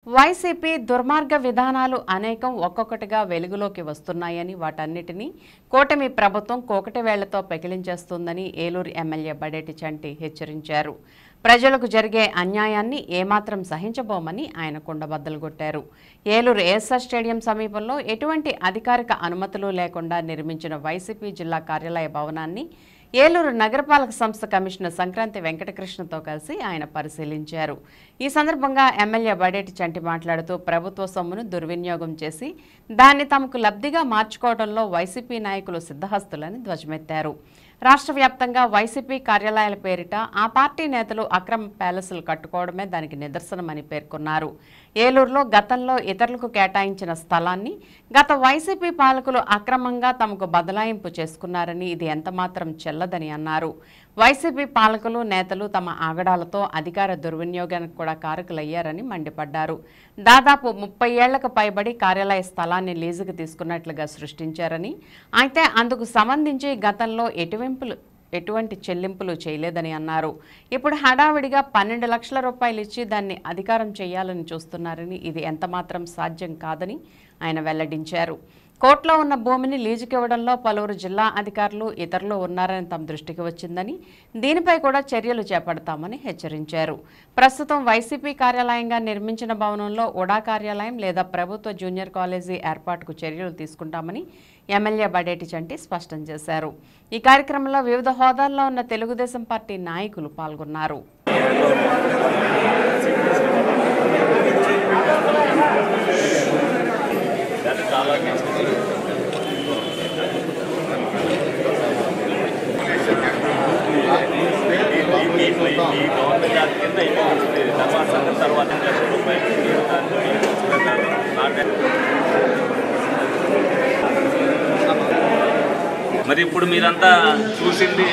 YCP దుర్మార్గ విధానాలు అనేకం ఒక్కొక్కటిగా వెలుగులోకి వస్తున్నాయని వాటన్నిటినీ కూటమి ప్రభుత్వం కోకటి వేళ్లతో పెకిలించేస్తుందని ఏలూరు ఎమ్మెల్యే బడేటి చంటి హెచ్చరించారు. ప్రజలకు జరిగే అన్యాయాన్ని ఏమాత్రం సహించబోమని ఆయన కుండబద్దలు కొట్టారు. ఏలూరు ఏఎస్ఆర్ స్టేడియం సమీపంలో ఎటువంటి అధికారిక అనుమతులు లేకుండా నిర్మించిన వైసీపీ జిల్లా కార్యాలయ భవనాన్ని ఏలూరు నగరపాలక సంస్థ కమిషనర్ సంక్రాంతి వెంకటకృష్ణతో కలిసి ఆయన పరిశీలించారు. ఈ సందర్భంగా ఎమ్మెల్యే బడేటి చంటి మాట్లాడుతూ ప్రభుత్వ సొమ్మును దుర్వినియోగం చేసి దాన్ని తమకు లబ్ధిగా మార్చుకోవడంలో వైసీపీ నాయకులు సిద్ధహస్తులని ధ్వజమెత్తారు. రాష్ట్ర వ్యాప్తంగా వైసీపీ కార్యాలయాల పేరిట ఆ పార్టీ నేతలు అక్రమ ప్యాలెస్లు కట్టుకోవడమే దానికి నిదర్శనమని పేర్కొన్నారు. ఏలూరులో గతంలో ఇతరులకు కేటాయించిన స్థలాన్ని గత వైసీపీ పాలకులు అక్రమంగా తమకు బదలాయింపు చేసుకున్నారని ఇది ఎంతమాత్రం చెల్లదని అన్నారు. వైసీపీ పాలకులు నేతలు తమ ఆగడాలతో అధికార దుర్వినియోగానికి కూడా కారకులయ్యారని మండిపడ్డారు. దాదాపు 30 ఏళ్లకు పైబడి కార్యాలయ స్థలాన్ని లీజుకు తీసుకున్నట్లుగా సృష్టించారని, అయితే అందుకు సంబంధించి గతంలో ఎటువంటి చెల్లింపులు చేయలేదని అన్నారు. ఇప్పుడు హడావిడిగా 12 లక్షల రూపాయలు ఇచ్చి దాన్ని అధికారం చేయాలని చూస్తున్నారని ఇది ఎంతమాత్రం సాధ్యం కాదని ఆయన వెల్లడించారు. కోర్టులో ఉన్న భూమిని లీజుకి ఇవ్వడంలో పలువురు జిల్లా అధికారులు ఇతరులు ఉన్నారని తమ దృష్టికి వచ్చిందని, దీనిపై కూడా చర్యలు చేపడతామని హెచ్చరించారు. ప్రస్తుతం వైసీపీ కార్యాలయంగా నిర్మించిన భవనంలో ఉడా కార్యాలయం లేదా ప్రభుత్వ జూనియర్ కాలేజీ ఏర్పాటుకు చర్యలు తీసుకుంటామని ఎమ్మెల్యే బడేటి చంటి స్పష్టం చేశారు. ఈ కార్యక్రమంలో వివిధ హోదాల్లో ఉన్న తెలుగుదేశం పార్టీ నాయకులు పాల్గొన్నారు. మరి ఇప్పుడు మీరంతా చూసింది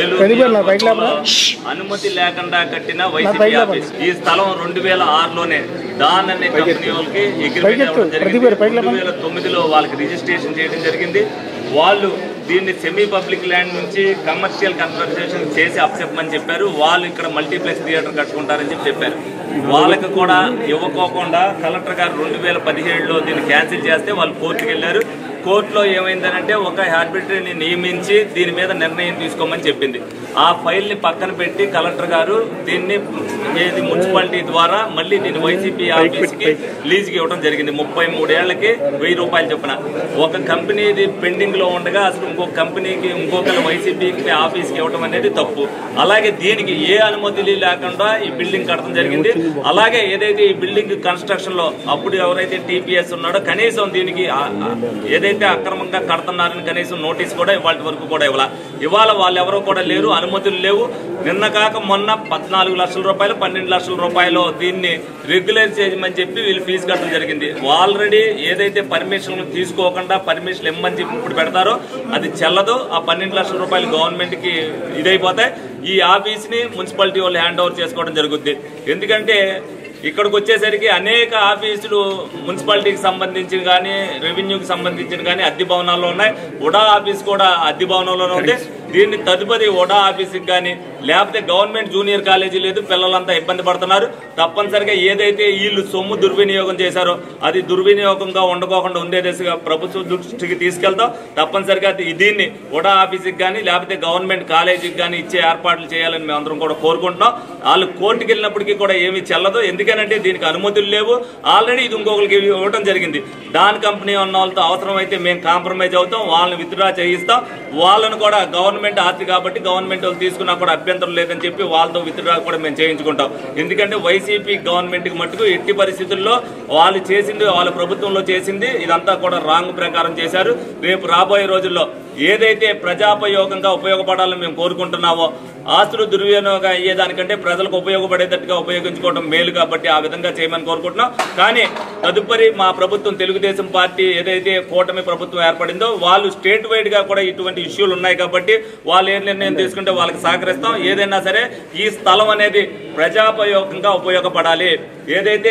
ఏలూరు అనుమతి లేకుండా కట్టిన వైసీపీ ఆఫీస్. ఈ స్థలం 2006లోనే డాన్ అనే కంపెనీ వాళ్ళకి అగ్రిమెంట్ ఇవ్వడం జరిగింది. 2009లో వాళ్ళకి రిజిస్ట్రేషన్ చేయడం జరిగింది. వాళ్ళు దీన్ని సెమీ పబ్లిక్ ల్యాండ్ నుంచి కమర్షియల్ కన్వర్సేషన్ చేసి అప్సెప్పమని చెప్పారు. వాళ్ళు ఇక్కడ మల్టీప్లెక్స్ థియేటర్ కట్టుకుంటారని చెప్పారు. వాళ్ళకి కూడా ఇవ్వకోకుండా కలెక్టర్ గారు 2017లో దీన్ని క్యాన్సిల్ చేస్తే వాళ్ళు కోర్టుకు వెళ్ళారు. కోర్టులో ఏమైందనంటే ఒక ఆర్బిట్రేటర్ని నియమించి దీని మీద నిర్ణయం తీసుకోమని చెప్పింది. ఆ ఫైల్ని పక్కన పెట్టి కలెక్టర్ గారు దీన్ని మున్సిపాలిటీ ద్వారా మళ్ళీ దీన్ని వైసీపీ ఆఫీస్కి లీజుకి ఇవ్వడం జరిగింది. 33 ఏళ్లకి 1000 రూపాయలు చొప్పున. ఒక కంపెనీది పెండింగ్లో ఉండగా అసలు ఇంకొక కంపెనీకి ఇంకొకరు వైసీపీకి ఆఫీస్కి ఇవ్వడం అనేది తప్పు. అలాగే దీనికి ఏ అనుమతులు లేకుండా ఈ బిల్డింగ్ కట్టడం జరిగింది. అలాగే ఏదైతే ఈ బిల్డింగ్ కన్స్ట్రక్షన్ లో అప్పుడు ఎవరైతే టీపీఎస్ ఉన్నాడో కనీసం దీనికి ఏదైతే అక్రమంగా కడుతున్నారని కనీసం నోటీస్ కూడా ఇవాళ వరకు కూడా ఇవాళ వాళ్ళు ఎవరో కూడా లేరు, అనుమతులు లేవు. నిన్న కాక మొన్న 14 లక్షల రూపాయలు 12 లక్షల రూపాయలు దీన్ని రెగ్యులర్ చేయమని చెప్పి వీళ్ళు ఫీజు కట్టడం జరిగింది. ఆల్రెడీ ఏదైతే పర్మిషన్ తీసుకోకుండా పర్మిషన్ ఇమ్మని చెప్పి ఇప్పుడు పెడతారో అది చెల్లదు. ఆ 12 లక్షల రూపాయలు గవర్నమెంట్ కి ఇదైపోతాయి. ఈ ఆఫీస్ ని మున్సిపాలిటీ వాళ్ళు హ్యాండ్ ఓవర్ చేసుకోవడం జరుగుద్ది. ఎందుకంటే ఇక్కడికి వచ్చేసరికి అనేక ఆఫీసులు మున్సిపాలిటీకి సంబంధించిన కానీ రెవెన్యూకి సంబంధించిన కానీ అద్దె భవనాల్లో ఉన్నాయి. ఉడా ఆఫీస్ కూడా అద్దె భవనంలోనే ఉంది. దీన్ని తదుపరి ఉడా ఆఫీస్కి కానీ లేకపోతే గవర్నమెంట్ జూనియర్ కాలేజీ లేదు, పిల్లలంతా ఇబ్బంది పడుతున్నారు. తప్పనిసరిగా ఏదైతే వీళ్ళు సొమ్ము దుర్వినియోగం చేశారో అది దుర్వినియోగంగా ఉండకోకుండా ఉండే దిశగా ప్రభుత్వ దృష్టికి తీసుకెళ్తాం. తప్పనిసరిగా దీన్ని ఉడా ఆఫీస్కి కానీ లేకపోతే గవర్నమెంట్ కాలేజీకి కానీ ఇచ్చే ఏర్పాట్లు చేయాలని మేము అందరం కూడా కోరుకుంటున్నాం. వాళ్ళు కోర్టుకు వెళ్ళినప్పటికీ కూడా ఏమీ చెల్లదు. ఎందుకంటే దీనికి అనుమతులు లేవు. ఆల్రెడీ ఇది ఇంకొకరికి ఇవ్వడం జరిగింది. డాన్ కంపెనీ ఉన్న వాళ్ళతో అవసరమైతే మేము కాంప్రమైజ్ అవుతాం, వాళ్ళని విత్డ్రా చేయిస్తాం. వాళ్ళను కూడా గవర్నమెంట్ ఆస్తి కాబట్టి గవర్నమెంట్ వాళ్ళు తీసుకున్నా కూడా అభ్యంతరం లేదని చెప్పి వాళ్ళతో విత్డ్రా కూడా మేము చేయించుకుంటాం. ఎందుకంటే వైసీపీ గవర్నమెంట్కి మట్టుకు ఎట్టి పరిస్థితుల్లో వాళ్ళు చేసింది, వాళ్ళ ప్రభుత్వంలో చేసింది ఇదంతా కూడా రాంగ్ ప్రకారం చేశారు. రేపు రాబోయే రోజుల్లో ఏదైతే ప్రజాపయోగంగా ఉపయోగపడాలని మేము కోరుకుంటున్నామో ఆస్తులు దుర్వినియోగం అయ్యేదానికంటే ప్రజలకు ఉపయోగపడేటట్టుగా ఉపయోగించుకోవడం మేలు కాబట్టి ఆ విధంగా చేయమని కోరుకుంటున్నాం. కానీ తదుపరి మా ప్రభుత్వం తెలుగుదేశం పార్టీ ఏదైతే కూటమి ప్రభుత్వం ఏర్పడిందో వాళ్ళు స్టేట్ వైడ్ గా కూడా ఇటువంటి ఇష్యూలు ఉన్నాయి కాబట్టి వాళ్ళు ఏ నిర్ణయం తీసుకుంటే వాళ్ళకి సహకరిస్తాం. ఏదైనా సరే ఈ స్థలం అనేది ప్రజాపయోగంగా ఉపయోగపడాలి. ఏదైతే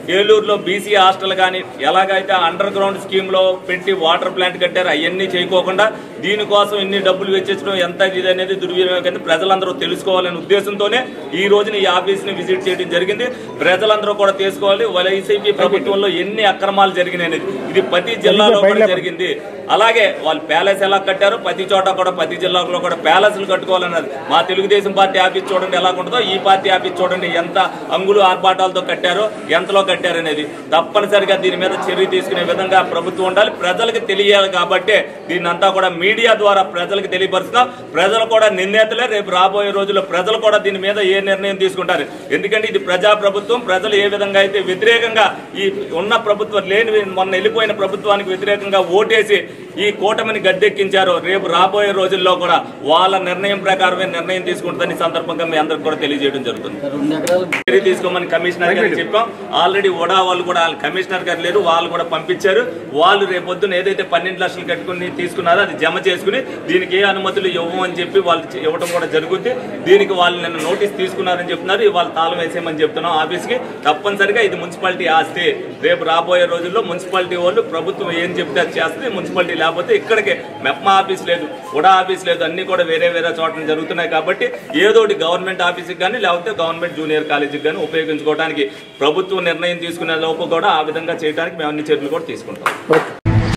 ఏలూరులో బీసీ హాస్టల్ కానీ ఎలాగైతే అండర్ గ్రౌండ్ స్కీమ్ లో పెట్టి వాటర్ ప్లాంట్ కట్టారు అవన్నీ చేయకోకుండా దీనికోసం ఇన్ని డబ్బులు వెచ్చించడం ఎంత ఇది అనేది దుర్వినియోగం ప్రజలందరూ తెలుసుకోవాలనే ఉద్దేశంతోనే ఈ రోజున ఈ ఆఫీస్ ని విజిట్ చేయడం జరిగింది. ప్రజలందరూ కూడా తెలుసుకోవాలి వైసీపీ ప్రభుత్వంలో ఎన్ని అక్రమాలు జరిగినాయి అనేది. ఇది ప్రతి జిల్లాలో కూడా జరిగింది. అలాగే వాళ్ళు ప్యాలెస్ ఎలా కట్టారో ప్రతి చోట కూడా ప్రతి జిల్లాలో కూడా ప్యాలెస్లు కట్టుకోవాలన్నది. మా తెలుగుదేశం పార్టీ ఆఫీస్ చూడండి ఎలా ఉంటుందో, ఈ పార్టీ ఆఫీస్ చూడండి ఎంత అంగులు ఆర్పాటాలతో కట్టారో, ఎంతలో కట్టారనేది. తప్పనిసరిగా దీని మీద చర్య తీసుకునే విధంగా ప్రభుత్వం ఉండాలి. ప్రజలకు తెలియాలి కాబట్టి దీన్ని అంతా కూడా మీడియా ద్వారా ప్రజలకు తెలియపరుస్తున్నాం. ప్రజలు కూడా నిర్ణేతలే. రేపు రాబోయే రోజుల్లో ప్రజలు కూడా దీని మీద ఏ నిర్ణయం తీసుకుంటారు. ఎందుకంటే ఇది ప్రజా ప్రభుత్వం. ప్రజలు ఏ విధంగా అయితే వ్యతిరేకంగా ఈ ఉన్న ప్రభుత్వం లేని మొన్న వెళ్ళిపోయిన ప్రభుత్వానికి వ్యతిరేకంగా ఓటేసి ఈ కూటమిని గద్దెక్కించారో, రేపు రాబోయే రోజుల్లో కూడా వాళ్ళ నిర్ణయం ప్రకారమే నిర్ణయం తీసుకుంటుందని సందర్భంగా మీ అందరికి కూడా తెలియజేయడం జరుగుతుంది. చర్య తీసుకోమని కమిషనర్ గారికి చెప్పాం. ఆల్రెడీ ఉడా వాళ్ళు కూడా కమిషనర్ గారు లేరు, వాళ్ళు కూడా పంపించారు. వాళ్ళు రేపొద్దున ఏదైతే 12 లక్షలు కట్టుకుని తీసుకున్నారో అది జమ చేసుకుని దీనికి ఏ అనుమతులు ఇవ్వమని చెప్పి వాళ్ళు ఇవ్వడం కూడా జరుగుతుంది. దీనికి వాళ్ళు నిన్న నోటీస్ తీసుకున్నారని చెప్తున్నారు. వాళ్ళు తాళం వేసేయమని చెప్తున్నాం ఆఫీస్కి. తప్పనిసరిగా ఇది మున్సిపాలిటీ ఆస్తి. రేపు రాబోయే రోజుల్లో మున్సిపాలిటీ వాళ్ళు ప్రభుత్వం ఏం చెప్తే అది చేస్తుంది. మున్సిపాలిటీ లేకపోతే ఇక్కడికి మెప్మా ఆఫీస్ లేదు, ఉడా ఆఫీస్ లేదు, అన్ని కూడా వేరే వేరే చోట్ల జరుగుతున్నాయి. కాబట్టి ఏదోటి గవర్నమెంట్ ఆఫీస్కి కానీ లేకపోతే గవర్నమెంట్ జూనియర్ కాలేజీకి కానీ ఉపయోగించుకోవడానికి ప్రభుత్వం నిర్ణయం తీసుకునే లోపు కూడా ఆ విధంగా చేయడానికి మేము అన్ని చర్యలు కూడా తీసుకుంటాం.